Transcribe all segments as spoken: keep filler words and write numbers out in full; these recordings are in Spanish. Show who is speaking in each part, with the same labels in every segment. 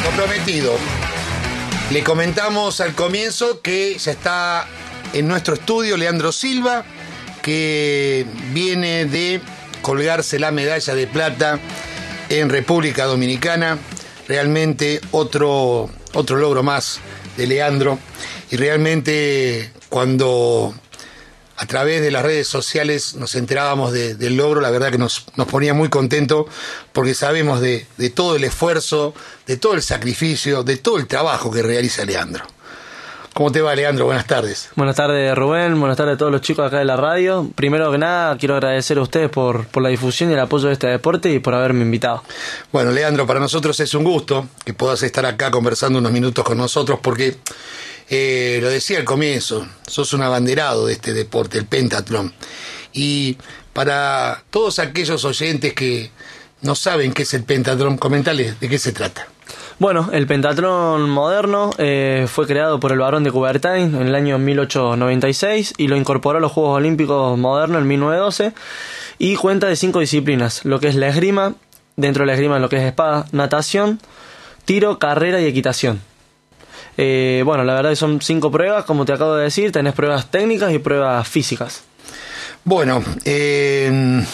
Speaker 1: Comprometido. Le comentamos al comienzo que ya está en nuestro estudio Leandro Silva, que viene de colgarse la medalla de plata en República Dominicana. Realmente otro, otro logro más de Leandro. Y realmente cuando a través de las redes sociales nos enterábamos de, del logro, la verdad que nos, nos ponía muy contentos, porque sabemos de, de todo el esfuerzo, de todo el sacrificio, de todo el trabajo que realiza Leandro. ¿Cómo te va, Leandro? Buenas tardes.
Speaker 2: Buenas tardes, Rubén. Buenas tardes a todos los chicos acá de la radio. Primero que nada, quiero agradecer a ustedes por, por la difusión y el apoyo de este deporte y por haberme invitado.
Speaker 1: Bueno, Leandro, para nosotros es un gusto que puedas estar acá conversando unos minutos con nosotros, porque eh, lo decía al comienzo, sos un abanderado de este deporte, el pentatlón. Y para todos aquellos oyentes que no saben qué es el pentatlón, comentales de qué se trata.
Speaker 2: Bueno, el pentatlón moderno eh, fue creado por el barón de Coubertin en el año mil ochocientos noventa y seis y lo incorporó a los Juegos Olímpicos modernos en mil novecientos doce y cuenta de cinco disciplinas, lo que es la esgrima, dentro de la esgrima lo que es espada, natación, tiro, carrera y equitación. Eh, bueno, la verdad que son cinco pruebas, como te acabo de decir, tenés pruebas técnicas y pruebas físicas.
Speaker 1: Bueno, eh,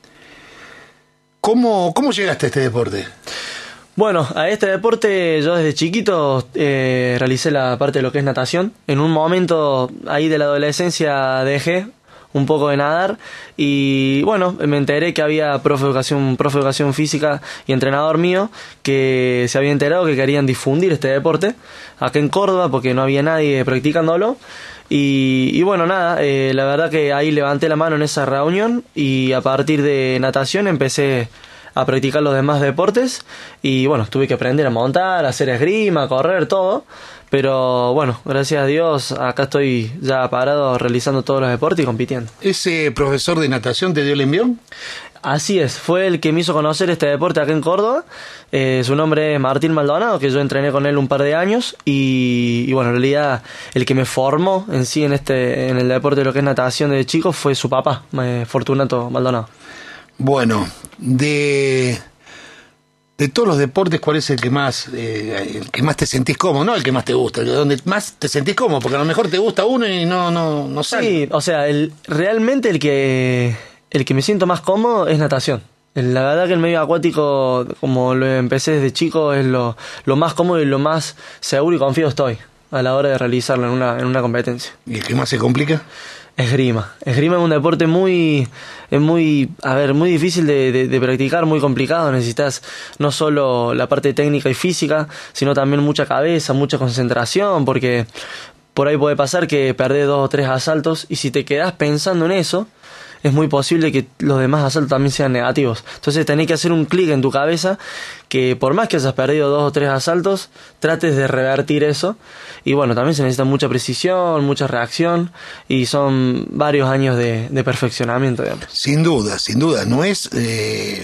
Speaker 1: ¿cómo, ¿cómo llegaste a este deporte?
Speaker 2: Bueno, a este deporte yo desde chiquito eh, realicé la parte de lo que es natación. En un momento ahí de la adolescencia dejé un poco de nadar y bueno, me enteré que había profe de educación, profe de educación física y entrenador mío que se había enterado que querían difundir este deporte acá en Córdoba porque no había nadie practicándolo. Y, y bueno, nada, eh, la verdad que ahí levanté la mano en esa reunión y a partir de natación empecé a practicar los demás deportes y bueno, tuve que aprender a montar, a hacer esgrima, a correr, todo, pero bueno, gracias a Dios acá estoy ya parado realizando todos los deportes y compitiendo.
Speaker 1: ¿Ese profesor de natación te dio el envión?
Speaker 2: Así es, fue el que me hizo conocer este deporte acá en Córdoba. Eh, su nombre es Martín Maldonado, que yo entrené con él un par de años y, y bueno, en realidad el que me formó en sí en este en el deporte de lo que es natación de chico fue su papá, eh, Fortunato Maldonado.
Speaker 1: Bueno, de, de todos los deportes, ¿cuál es el que más eh, el que más te sentís cómodo? No el que más te gusta, el donde más te sentís cómodo, porque a lo mejor te gusta uno y no no no sale.
Speaker 2: Sí, o sea, el, realmente el que el que me siento más cómodo es natación. La verdad que el medio acuático, como lo empecé desde chico, es lo, lo más cómodo y lo más seguro y confío estoy a la hora de realizarlo en una, en una competencia.
Speaker 1: ¿Y el que más se complica?
Speaker 2: Esgrima. Esgrima es un deporte muy, es muy, a ver, muy difícil de, de, de practicar, muy complicado. Necesitas no solo la parte técnica y física, sino también mucha cabeza, mucha concentración, porque por ahí puede pasar que perdés dos o tres asaltos y si te quedás pensando en eso, es muy posible que los demás asaltos también sean negativos. Entonces tenés que hacer un clic en tu cabeza que por más que hayas perdido dos o tres asaltos, trates de revertir eso. Y bueno, también se necesita mucha precisión, mucha reacción y son varios años de, de perfeccionamiento, digamos.
Speaker 1: Sin duda, sin duda. No es... Eh,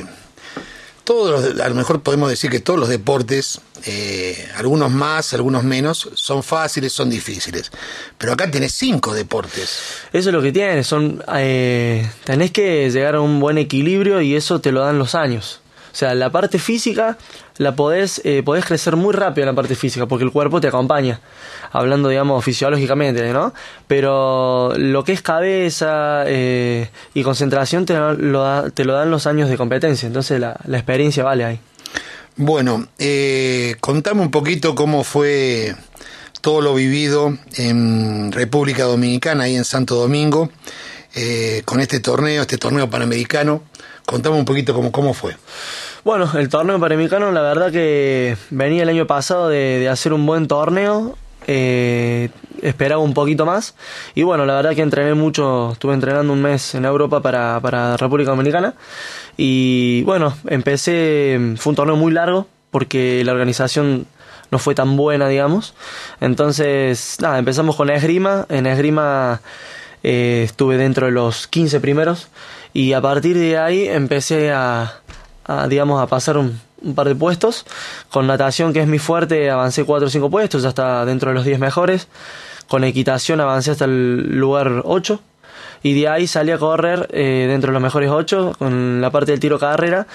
Speaker 1: todos los, a lo mejor podemos decir que todos los deportes, eh, algunos más, algunos menos, son fáciles, son difíciles. Pero acá tenés cinco deportes.
Speaker 2: Eso es lo que tienes. Son, eh, tenés que llegar a un buen equilibrio y eso te lo dan los años. O sea, la parte física la podés, eh, podés crecer muy rápido en la parte física porque el cuerpo te acompaña, hablando, digamos, fisiológicamente, ¿no? Pero lo que es cabeza eh, y concentración te lo, da, te lo dan los años de competencia, entonces la, la experiencia vale ahí.
Speaker 1: Bueno, eh, contame un poquito cómo fue todo lo vivido en República Dominicana, ahí en Santo Domingo, eh, con este torneo, este torneo panamericano. Contame un poquito cómo, cómo fue.
Speaker 2: Bueno, el torneo panamericano, la verdad que venía el año pasado de, de hacer un buen torneo, eh, esperaba un poquito más y bueno, la verdad que entrené mucho, estuve entrenando un mes en Europa para, para República Dominicana y bueno, empecé, fue un torneo muy largo porque la organización no fue tan buena, digamos, entonces nada, empezamos con la esgrima, en esgrima eh, estuve dentro de los quince primeros y a partir de ahí empecé a A, digamos, a pasar un, un par de puestos. Con natación, que es mi fuerte, avancé cuatro o cinco puestos, ya está dentro de los diez mejores. Con equitación avancé hasta el lugar ocho. Y de ahí salí a correr eh, dentro de los mejores ocho, con la parte del tiro carrera,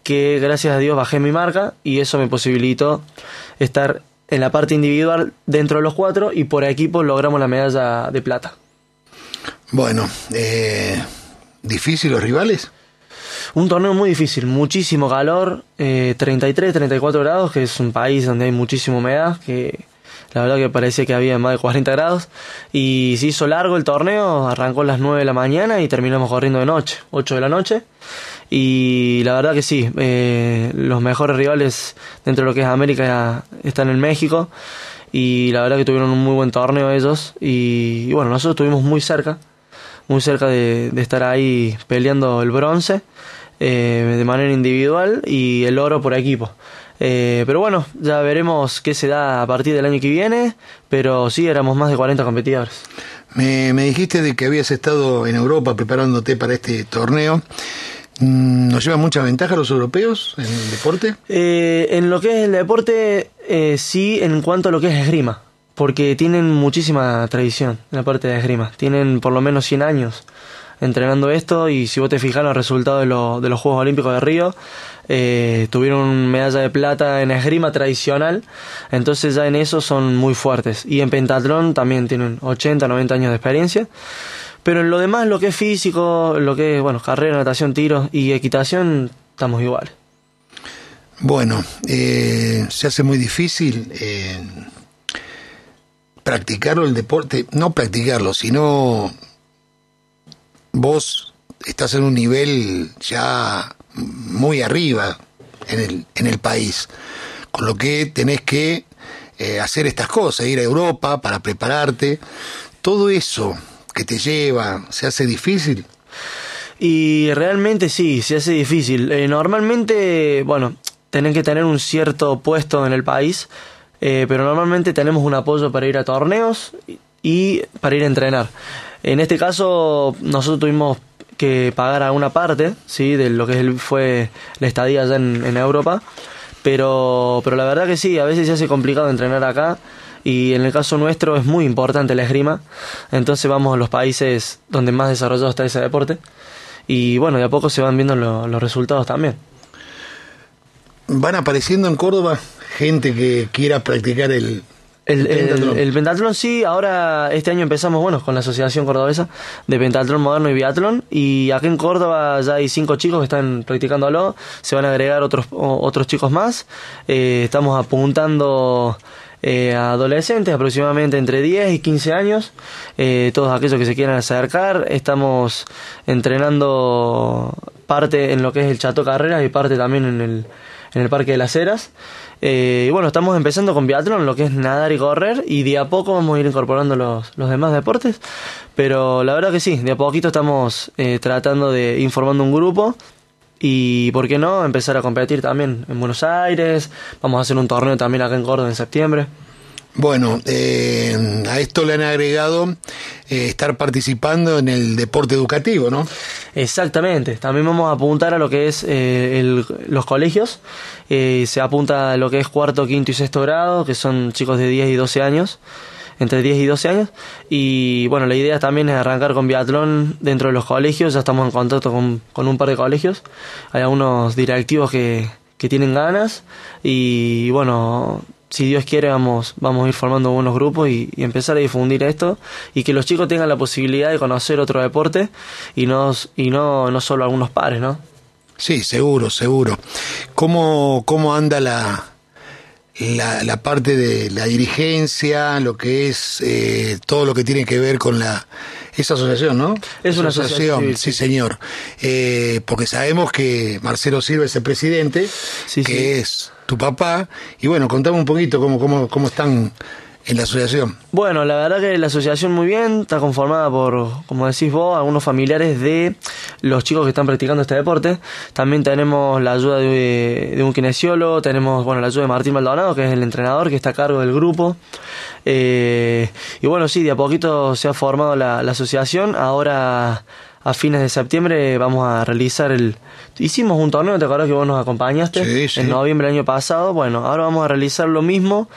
Speaker 2: que gracias a Dios bajé mi marca y eso me posibilitó estar en la parte individual dentro de los cuatro y por equipo logramos la medalla de plata.
Speaker 1: Bueno, eh, ¿difícil los rivales?
Speaker 2: Un torneo muy difícil, muchísimo calor, eh, treinta y tres, treinta y cuatro grados, que es un país donde hay muchísima humedad, que la verdad que parecía que había más de cuarenta grados, y se hizo largo el torneo, arrancó a las nueve de la mañana y terminamos corriendo de noche, ocho de la noche, y la verdad que sí, eh, los mejores rivales dentro de lo que es América están en México, y la verdad que tuvieron un muy buen torneo ellos, y, y bueno, nosotros estuvimos muy cerca, muy cerca de, de estar ahí peleando el bronce, eh, de manera individual y el oro por equipo. Eh, pero bueno, ya veremos qué se da a partir del año que viene, pero sí, éramos más de cuarenta competidores.
Speaker 1: Me, me dijiste de que habías estado en Europa preparándote para este torneo. ¿Nos llevan mucha ventaja los europeos en el deporte?
Speaker 2: Eh, en lo que es el deporte, eh, sí, en cuanto a lo que es esgrima, porque tienen muchísima tradición en la parte de esgrima. Tienen por lo menos cien años entrenando esto, y si vos te fijas en los resultados de, lo, de los Juegos Olímpicos de Río, eh, tuvieron medalla de plata en esgrima tradicional, entonces ya en eso son muy fuertes. Y en pentatlón también tienen ochenta, noventa años de experiencia. Pero en lo demás, lo que es físico, lo que es, bueno, carrera, natación, tiro y equitación, estamos iguales.
Speaker 1: Bueno, eh, se hace muy difícil eh, practicarlo el deporte, no practicarlo, sino vos estás en un nivel ya muy arriba en el, en el país, con lo que tenés que eh, hacer estas cosas, ir a Europa para prepararte, todo eso que te lleva, ¿se hace difícil?
Speaker 2: Y realmente sí, se hace difícil. Eh, normalmente, bueno, tenés que tener un cierto puesto en el país, eh, pero normalmente tenemos un apoyo para ir a torneos y para ir a entrenar. En este caso, nosotros tuvimos que pagar alguna parte, ¿sí?, de lo que fue la estadía allá en, en Europa, pero, pero la verdad que sí, a veces se hace complicado entrenar acá, y en el caso nuestro es muy importante la esgrima, entonces vamos a los países donde más desarrollado está ese deporte, y bueno, de a poco se van viendo lo, los resultados también.
Speaker 1: ¿Van apareciendo en Córdoba gente que quiera practicar el,
Speaker 2: el, el, pentatlón? El, el pentatlón sí, ahora este año empezamos, bueno, con la Asociación Cordobesa de Pentatlón Moderno y Biatlón, y acá en Córdoba ya hay cinco chicos que están practicándolo, se van a agregar otros, otros chicos más, eh, estamos apuntando Eh, a adolescentes aproximadamente entre diez y quince años, eh, todos aquellos que se quieran acercar. Estamos entrenando parte en lo que es el Chato Carreras y parte también en el, en el Parque de las Heras, eh, y bueno, estamos empezando con biatlón, lo que es nadar y correr, y de a poco vamos a ir incorporando los, los demás deportes, pero la verdad que sí, de a poquito estamos eh, tratando de ir formando un grupo. Y por qué no empezar a competir también en Buenos Aires. Vamos a hacer un torneo también acá en Córdoba en septiembre.
Speaker 1: Bueno, eh, a esto le han agregado eh, estar participando en el deporte educativo, ¿no?
Speaker 2: Exactamente, también vamos a apuntar a lo que es eh, el, los colegios, eh, se apunta a lo que es cuarto, quinto y sexto grado, que son chicos de diez y doce años, entre diez y doce años, y bueno, la idea también es arrancar con biatlón dentro de los colegios. Ya estamos en contacto con, con un par de colegios, hay algunos directivos que, que tienen ganas, y bueno, si Dios quiere vamos, vamos a ir formando buenos grupos y, y empezar a difundir esto, y que los chicos tengan la posibilidad de conocer otro deporte y no, y no, no solo algunos pares, ¿no?
Speaker 1: Sí, seguro, seguro. ¿Cómo, cómo anda la... La, la parte de la dirigencia, lo que es eh, todo lo que tiene que ver con la esa asociación, ¿no?
Speaker 2: Es una asociación,
Speaker 1: asociación sí, sí, señor. Eh, porque sabemos que Marcelo Silva es el presidente,
Speaker 2: sí,
Speaker 1: que
Speaker 2: sí.
Speaker 1: es tu papá, y bueno, contame un poquito cómo, cómo, cómo están en la asociación.
Speaker 2: Bueno, la verdad que la asociación muy bien, está conformada por, como decís vos, algunos familiares de los chicos que están practicando este deporte. También tenemos la ayuda de, de un kinesiólogo, tenemos bueno la ayuda de Martín Maldonado, que es el entrenador que está a cargo del grupo. Eh, y bueno, sí, de a poquito se ha formado la, la asociación. Ahora, a fines de septiembre, vamos a realizar el... Hicimos un torneo, ¿te acuerdas que vos nos acompañaste?
Speaker 1: Sí, sí.
Speaker 2: En noviembre del año pasado. Bueno, ahora vamos a realizar lo mismo.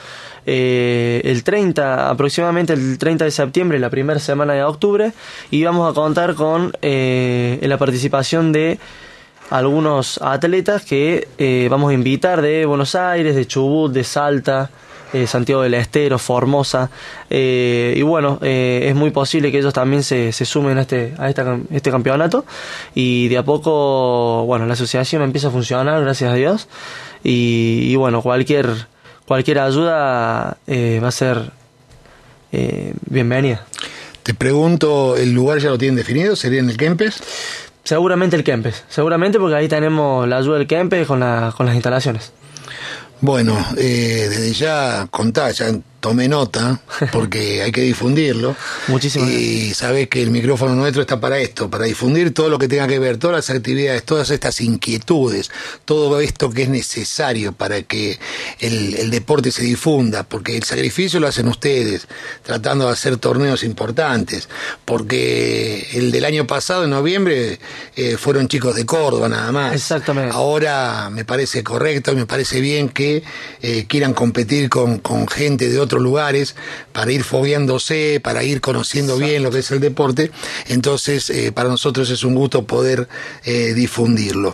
Speaker 2: Eh, el treinta, aproximadamente el treinta de septiembre, la primera semana de octubre, y vamos a contar con eh, la participación de algunos atletas que eh, vamos a invitar de Buenos Aires, de Chubut, de Salta, eh, Santiago del Estero, Formosa, eh, y bueno, eh, es muy posible que ellos también se, se sumen a este a esta, este campeonato, y de a poco, bueno, la asociación empieza a funcionar, gracias a Dios, y, y bueno, cualquier cualquier ayuda eh, va a ser eh, bienvenida.
Speaker 1: Te pregunto, ¿el lugar ya lo tienen definido? ¿Sería en el Kempes?
Speaker 2: Seguramente el Kempes, seguramente, porque ahí tenemos la ayuda del Kempes con, la, con las instalaciones.
Speaker 1: Bueno, eh, desde ya contá, ya tomé nota, porque hay que difundirlo.
Speaker 2: Muchísimas gracias.
Speaker 1: Y sabés que el micrófono nuestro está para esto, para difundir todo lo que tenga que ver, todas las actividades, todas estas inquietudes, todo esto que es necesario para que el, el deporte se difunda, porque el sacrificio lo hacen ustedes, tratando de hacer torneos importantes, porque el del año pasado, en noviembre, eh, fueron chicos de Córdoba nada más.
Speaker 2: Exactamente.
Speaker 1: Ahora me parece correcto y me parece bien que eh, quieran competir con, con gente de otros lugares para ir fogueándose, para ir conociendo Exacto. bien lo que es el deporte. Entonces eh, para nosotros es un gusto poder eh, difundirlo.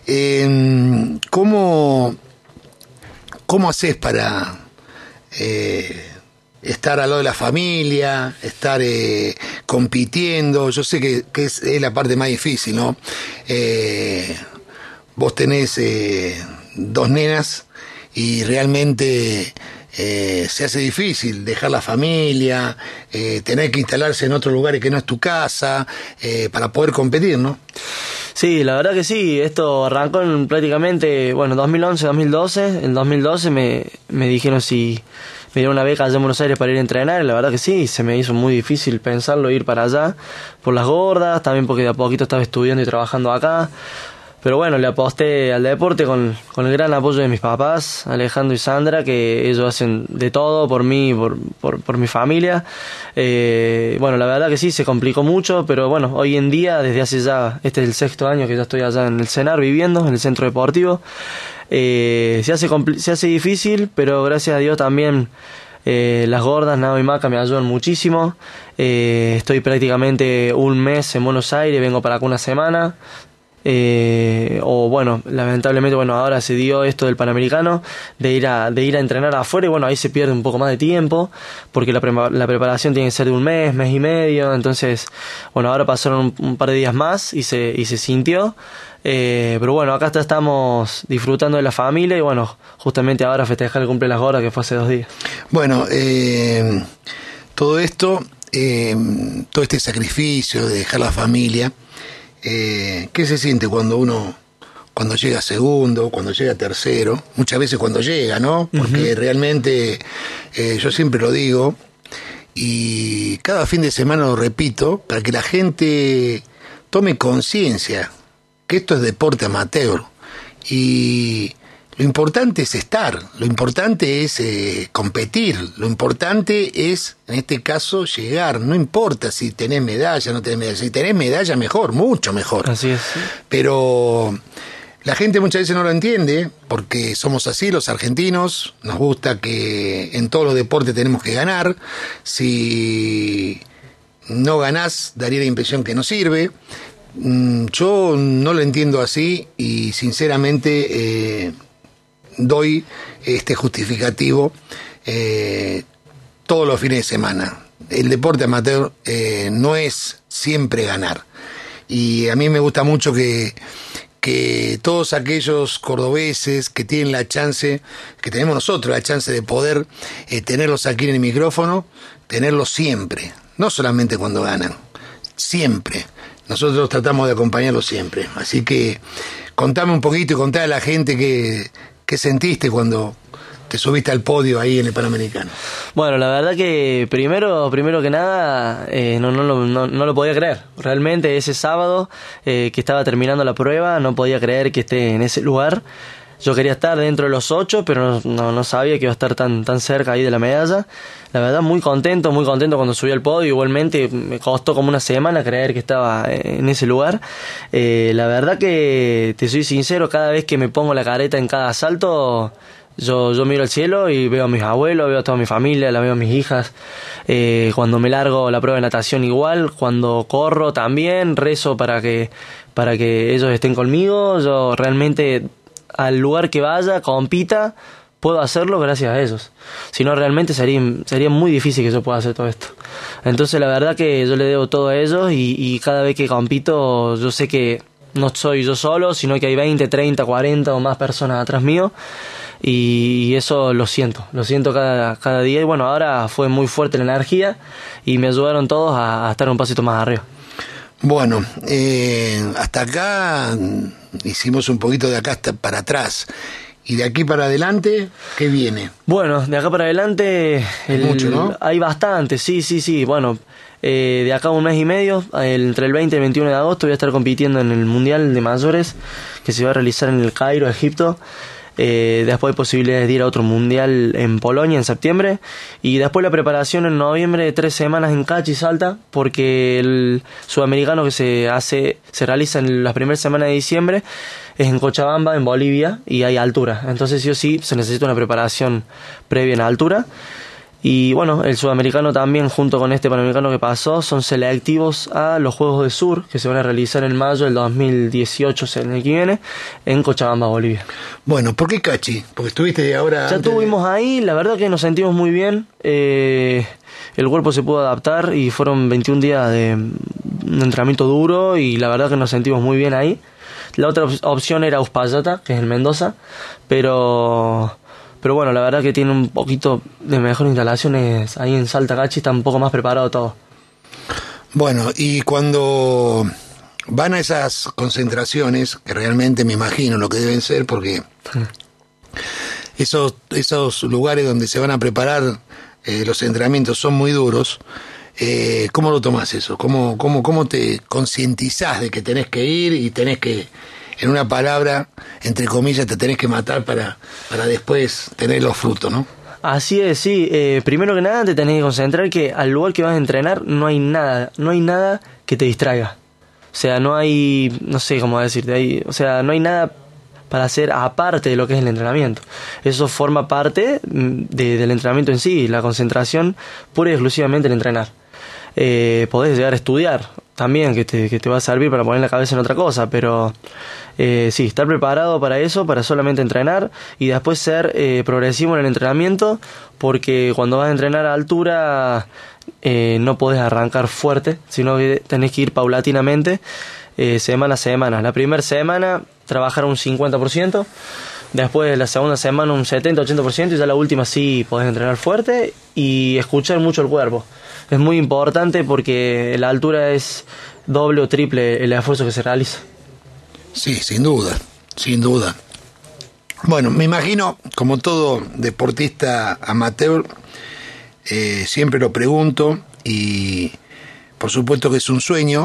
Speaker 1: Eh, ¿cómo, ¿Cómo haces para eh, estar al lado de la familia, estar eh, compitiendo? Yo sé que, que es, es la parte más difícil, ¿no? Eh, vos tenés eh, dos nenas y realmente eh, se hace difícil dejar la familia, eh, tener que instalarse en otros lugares que no es tu casa, eh, para poder competir, ¿no?
Speaker 2: Sí, la verdad que sí, esto arrancó en prácticamente, bueno, dos mil once, dos mil doce, en dos mil doce me, me dijeron si me dieron una beca allá en Buenos Aires para ir a entrenar, y la verdad que sí, se me hizo muy difícil pensarlo, ir para allá, por las gordas, también porque de a poquito estaba estudiando y trabajando acá. Pero bueno, le aposté al deporte con, con el gran apoyo de mis papás, Alejandro y Sandra, que ellos hacen de todo por mí, por, por, por mi familia. Eh, bueno, la verdad que sí, se complicó mucho, pero bueno, hoy en día, desde hace ya, este es el sexto año que ya estoy allá en el CENAR viviendo, en el centro deportivo, eh, se hace compl- se hace difícil, pero gracias a Dios también eh, las gordas, Nao y Maca, me ayudan muchísimo. Eh, estoy prácticamente un mes en Buenos Aires, vengo para acá una semana. Eh, o bueno, lamentablemente bueno ahora se dio esto del Panamericano de ir a de ir a entrenar afuera, y bueno, ahí se pierde un poco más de tiempo porque la, pre- la preparación tiene que ser de un mes, mes y medio. Entonces bueno, ahora pasaron un, un par de días más y se y se sintió, eh, pero bueno, acá está, estamos disfrutando de la familia y bueno, justamente ahora festejar el cumple de las gordas, que fue hace dos días.
Speaker 1: Bueno, eh, todo esto, eh, todo este sacrificio de dejar la familia, Eh, ¿qué se siente cuando uno, cuando llega segundo, cuando llega tercero? Muchas veces cuando llega, ¿no? Porque uh-huh. realmente, eh, yo siempre lo digo, y cada fin de semana lo repito, para que la gente tome conciencia que esto es deporte amateur, y lo importante es estar, lo importante es eh, competir, lo importante es, en este caso, llegar. No importa si tenés medalla o no tenés medalla. Si tenés medalla, mejor, mucho mejor.
Speaker 2: Así es. Sí.
Speaker 1: Pero la gente muchas veces no lo entiende, porque somos así, los argentinos. Nos gusta que en todos los deportes tenemos que ganar. Si no ganás, daría la impresión que no sirve. Yo no lo entiendo así y, sinceramente, eh, doy este justificativo eh, todos los fines de semana. El deporte amateur eh, no es siempre ganar, y a mí me gusta mucho que, que todos aquellos cordobeses que tienen la chance, que tenemos nosotros la chance de poder eh, tenerlos aquí en el micrófono, tenerlos siempre, no solamente cuando ganan, siempre. Nosotros tratamos de acompañarlos siempre. Así que contame un poquito y contá a la gente que ¿qué sentiste cuando te subiste al podio ahí en el Panamericano?
Speaker 2: Bueno, la verdad que primero primero que nada eh, no, no, no, no lo podía creer. Realmente ese sábado eh, que estaba terminando la prueba, no podía creer que esté en ese lugar. Yo quería estar dentro de los ocho, pero no, no, no sabía que iba a estar tan, tan cerca ahí de la medalla. La verdad, muy contento, muy contento cuando subí al podio. Igualmente, me costó como una semana creer que estaba en ese lugar. Eh, la verdad que, te soy sincero, cada vez que me pongo la careta en cada salto, yo, yo miro al cielo y veo a mis abuelos, veo a toda mi familia, la veo a mis hijas. Eh, cuando me largo la prueba de natación igual, cuando corro también, rezo para que para que ellos estén conmigo. Yo realmente al lugar que vaya, compita, puedo hacerlo gracias a ellos. Si no, realmente sería, sería muy difícil que yo pueda hacer todo esto. Entonces la verdad que yo le debo todo a ellos y, y cada vez que compito yo sé que no soy yo solo, sino que hay veinte, treinta, cuarenta o más personas atrás mío. Y eso lo siento, lo siento cada, cada día. Y bueno, ahora fue muy fuerte la energía y me ayudaron todos a, a estar un pasito más arriba.
Speaker 1: Bueno, eh, hasta acá hicimos un poquito de acá hasta para atrás. ¿Y de aquí para adelante qué viene?
Speaker 2: Bueno, de acá para adelante el,
Speaker 1: mucho, ¿no?
Speaker 2: Hay bastante, sí, sí, sí. Bueno, eh, de acá a un mes y medio, el, entre el veinte y el veintiuno de agosto, voy a estar compitiendo en el Mundial de Mayores que se va a realizar en el Cairo, Egipto. Eh, después hay posibilidades de ir a otro mundial en Polonia en septiembre y después la preparación en noviembre de tres semanas en Cachi, Salta, porque el sudamericano que se hace se realiza en las primeras semanas de diciembre es en Cochabamba, en Bolivia, y hay altura, entonces sí o sí se necesita una preparación previa en altura. Y bueno, el sudamericano también, junto con este panamericano que pasó, son selectivos a los Juegos del Sur, que se van a realizar en mayo del dos mil dieciocho, el año que viene, en Cochabamba, Bolivia.
Speaker 1: Bueno, ¿por qué Cachi? Porque estuviste ahora...
Speaker 2: Ya estuvimos de... ahí, la verdad que nos sentimos muy bien, eh, el cuerpo se pudo adaptar y fueron veintiún días de un entrenamiento duro y la verdad que nos sentimos muy bien ahí. La otra op- opción era Uspallata, que es en Mendoza, pero... Pero bueno, la verdad que tiene un poquito de mejores instalaciones ahí en Salta. Cachi está un poco más preparado todo.
Speaker 1: Bueno, y cuando van a esas concentraciones, que realmente me imagino lo que deben ser, porque esos, esos lugares donde se van a preparar eh, los entrenamientos son muy duros, eh, ¿cómo lo tomás eso? ¿Cómo, cómo, cómo te concientizás de que tenés que ir y tenés que... En una palabra, entre comillas, te tenés que matar para, para después tener los frutos, ¿no?
Speaker 2: Así es, sí. Eh, primero que nada te tenés que concentrar que al lugar que vas a entrenar no hay nada, no hay nada que te distraiga. O sea, no hay, no sé cómo decirte, hay, o sea, no hay nada para hacer aparte de lo que es el entrenamiento. Eso forma parte de, del entrenamiento en sí, la concentración pura y exclusivamente en entrenar. Eh, podés llegar a estudiar también, que te, que te va a servir para poner la cabeza en otra cosa, pero eh, sí, estar preparado para eso, para solamente entrenar y después ser eh, progresivo en el entrenamiento, porque cuando vas a entrenar a altura eh, no podés arrancar fuerte, sino que tenés que ir paulatinamente, eh, semana a semana. La primera semana trabajar un cincuenta por ciento, después la segunda semana un setenta a ochenta por ciento y ya la última sí podés entrenar fuerte y escuchar mucho el cuerpo. Es muy importante porque la altura es doble o triple el esfuerzo que se realiza.
Speaker 1: Sí, sin duda, sin duda. Bueno, me imagino, como todo deportista amateur, eh, siempre lo pregunto y por supuesto que es un sueño.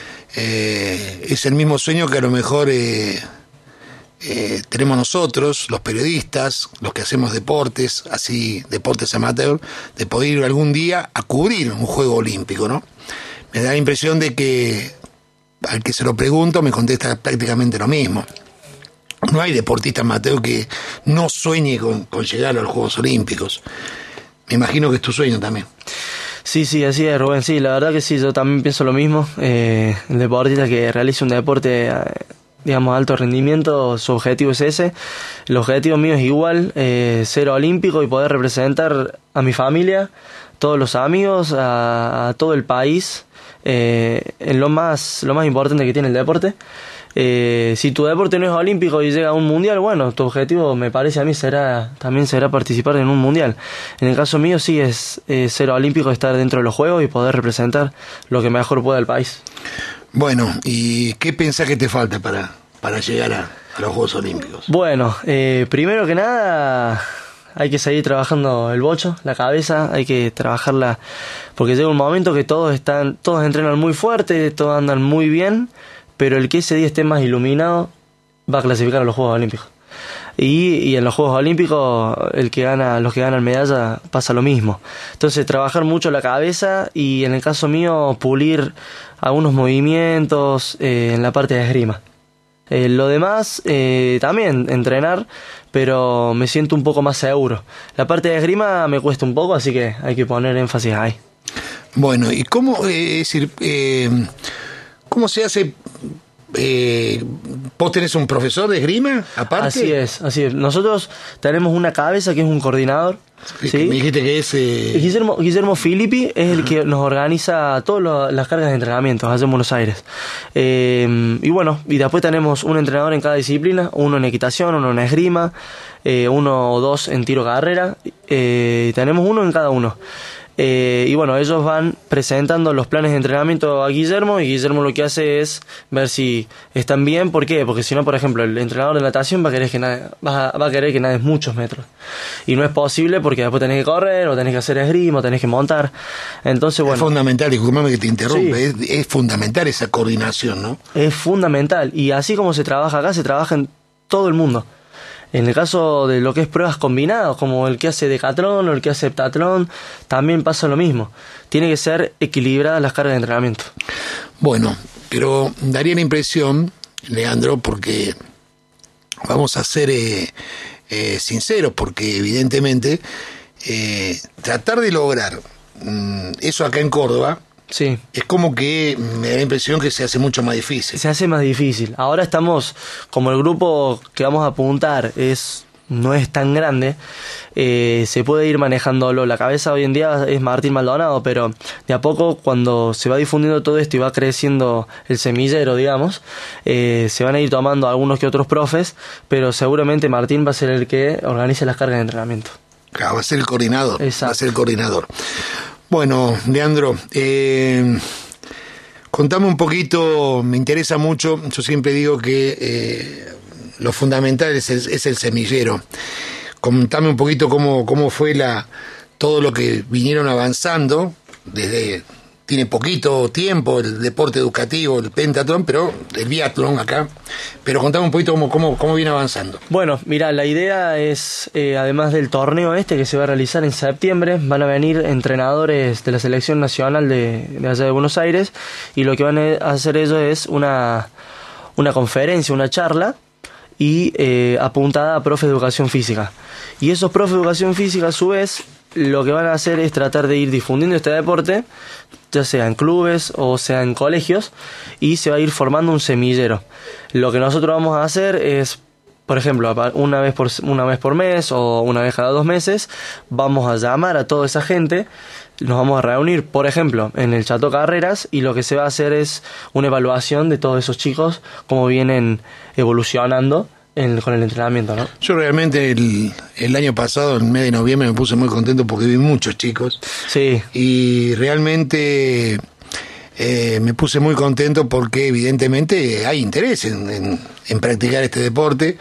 Speaker 1: Eh, es el mismo sueño que a lo mejor eh, eh, tenemos nosotros, los periodistas, los que hacemos deportes, así deportes amateur, de poder ir algún día a cubrir un juego olímpico, ¿no? Me da la impresión de que al que se lo pregunto me contesta prácticamente lo mismo. No hay deportista amateur que no sueñe con, con llegar a los Juegos Olímpicos. Me imagino que es tu sueño también.
Speaker 2: Sí, sí, así es, Rubén. Sí, la verdad que sí, yo también pienso lo mismo. Eh, el deportista que realiza un deporte, digamos, alto rendimiento, su objetivo es ese. El objetivo mío es igual, eh, ser olímpico y poder representar a mi familia, todos los amigos, a, a todo el país, eh, en lo más, lo más importante que tiene el deporte. Eh, si tu deporte no es olímpico y llega a un mundial, bueno, tu objetivo me parece a mí será también será participar en un mundial. En el caso mío sí es eh, ser olímpico, estar dentro de los juegos y poder representar lo que mejor pueda el país.
Speaker 1: Bueno, ¿y qué pensás que te falta para, para llegar a, a los Juegos Olímpicos?
Speaker 2: Bueno, eh, primero que nada hay que seguir trabajando el bocho, la cabeza, hay que trabajarla, porque llega un momento que todos están, todos entrenan muy fuerte, todos andan muy bien, pero el que ese día esté más iluminado va a clasificar a los Juegos Olímpicos. Y, y en los Juegos Olímpicos el que gana, los que ganan medalla pasa lo mismo. Entonces trabajar mucho la cabeza y en el caso mío pulir algunos movimientos eh, en la parte de esgrima. Eh, lo demás eh, también entrenar, pero me siento un poco más seguro. La parte de esgrima me cuesta un poco, así que hay que poner énfasis ahí.
Speaker 1: Bueno, ¿y cómo, eh, es decir, eh, cómo se hace eh, ¿vos tenés un profesor de esgrima aparte?
Speaker 2: Así es, así es. Nosotros tenemos una cabeza que es un coordinador. ¿Sí?
Speaker 1: Me dijiste que es... Eh...
Speaker 2: Guillermo, Guillermo Filippi es el que nos organiza todas las cargas de entrenamiento allá en Buenos Aires. Eh, y bueno, y después tenemos un entrenador en cada disciplina, uno en equitación, uno en esgrima, eh, uno o dos en tiro carrera, eh, tenemos uno en cada uno. Eh, y bueno, ellos van presentando los planes de entrenamiento a Guillermo, y Guillermo lo que hace es ver si están bien. ¿Por qué? Porque si no, por ejemplo, el entrenador de natación va a querer que nade, va a, va a querer que nades muchos metros, y no es posible porque después tenés que correr, o tenés que hacer esgrima, o tenés que montar. Entonces, bueno,
Speaker 1: es fundamental, disculpame que te interrumpa,
Speaker 2: sí,
Speaker 1: es, es fundamental esa coordinación, ¿no?
Speaker 2: Es fundamental, y así como se trabaja acá, se trabaja en todo el mundo. En el caso de lo que es pruebas combinadas, como el que hace decatlón o el que hace heptatlón, también pasa lo mismo. Tiene que ser equilibradas las cargas de entrenamiento.
Speaker 1: Bueno, pero daría la impresión, Leandro, porque vamos a ser eh, eh, sinceros, porque evidentemente eh, tratar de lograr mm, eso acá en Córdoba,
Speaker 2: sí,
Speaker 1: es como que me da la impresión que se hace mucho más difícil.
Speaker 2: Se hace más difícil. Ahora estamos, como el grupo que vamos a apuntar es no es tan grande, eh, se puede ir manejándolo. La cabeza hoy en día es Martín Maldonado, pero de a poco, cuando se va difundiendo todo esto y va creciendo el semillero, digamos, eh, se van a ir tomando algunos que otros profes, pero seguramente Martín va a ser el que organice las cargas de entrenamiento.
Speaker 1: Claro, va a ser el coordinador.
Speaker 2: Exacto.
Speaker 1: Va a ser el coordinador. Bueno, Leandro, eh, contame un poquito, me interesa mucho, yo siempre digo que eh, lo fundamental es el, es el semillero. Contame un poquito cómo, cómo fue la todo lo que vinieron avanzando desde... Tiene poquito tiempo el deporte educativo, el pentatlón, pero el biatlón acá. Pero contame un poquito cómo, cómo, cómo viene avanzando.
Speaker 2: Bueno, mira, la idea es, eh, además del torneo este que se va a realizar en septiembre, van a venir entrenadores de la selección nacional de, de allá de Buenos Aires, y lo que van a hacer ellos es una, una conferencia, una charla, y eh, apuntada a profes de educación física. Y esos profes de educación física, a su vez, lo que van a hacer es tratar de ir difundiendo este deporte, ya sea en clubes o sea en colegios, y se va a ir formando un semillero. Lo que nosotros vamos a hacer es, por ejemplo, una vez por, una vez por mes o una vez cada dos meses, vamos a llamar a toda esa gente, nos vamos a reunir, por ejemplo, en el Chateau Carreras, y lo que se va a hacer es una evaluación de todos esos chicos, cómo vienen evolucionando En, con el entrenamiento, ¿no?
Speaker 1: Yo realmente el, el año pasado, en el mes de noviembre, me puse muy contento porque vi muchos chicos.
Speaker 2: Sí.
Speaker 1: Y realmente eh, me puse muy contento porque evidentemente hay interés en, en, en practicar este deporte.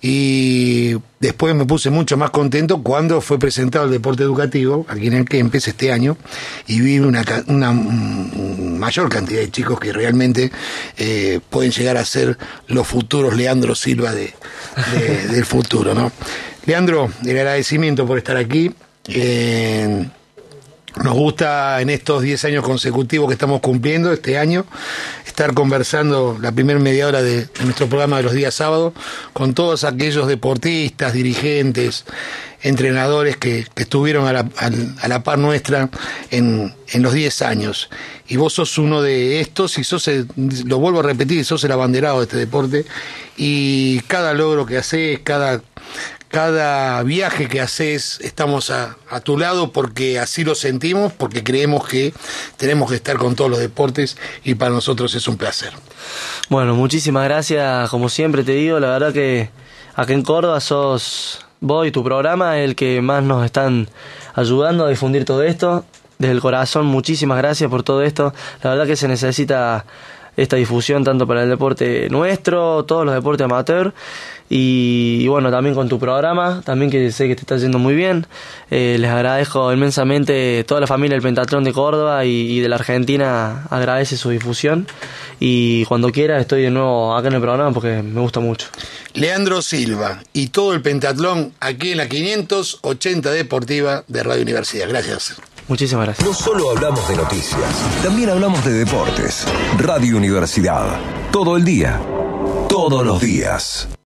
Speaker 1: Y después me puse mucho más contento cuando fue presentado el deporte educativo aquí en el Kempes este año, y vi una, una mayor cantidad de chicos que realmente eh, pueden llegar a ser los futuros Leandro Silva de, de, del futuro, ¿no? Leandro, el agradecimiento por estar aquí. Eh, Nos gusta en estos diez años consecutivos que estamos cumpliendo este año estar conversando la primera media hora de, de nuestro programa de los días sábados con todos aquellos deportistas, dirigentes, entrenadores que, que estuvieron a la, a, a la par nuestra en, en los diez años. Y vos sos uno de estos, y sos el, lo vuelvo a repetir, sos el abanderado de este deporte, y cada logro que haces, cada... Cada viaje que haces, estamos a, a tu lado porque así lo sentimos, porque creemos que tenemos que estar con todos los deportes, y para nosotros es un placer.
Speaker 2: Bueno, muchísimas gracias, como siempre te digo, la verdad que acá en Córdoba sos vos y tu programa el que más nos están ayudando a difundir todo esto. Desde el corazón, muchísimas gracias por todo esto. La verdad que se necesita esta difusión tanto para el deporte nuestro, todos los deportes amateur, y, y bueno, también con tu programa, también que sé que te está yendo muy bien. Eh, les agradezco inmensamente, toda la familia del Pentatlón de Córdoba y, y de la Argentina agradece su difusión, y cuando quiera estoy de nuevo acá en el programa porque me gusta mucho.
Speaker 1: Leandro Silva y todo el Pentatlón aquí en la quinientos ochenta Deportiva de Radio Universidad. Gracias.
Speaker 2: Muchísimas gracias.
Speaker 3: No solo hablamos de noticias, también hablamos de deportes. Radio Universidad. Todo el día. Todos los días.